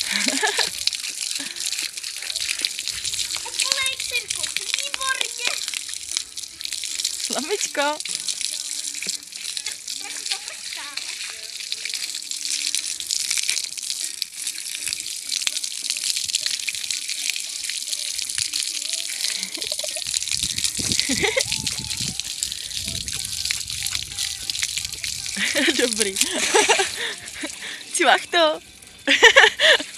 Opolej cirkus, výborně. Slamičko. Trochu to prchká. Dobrý. Čvach to.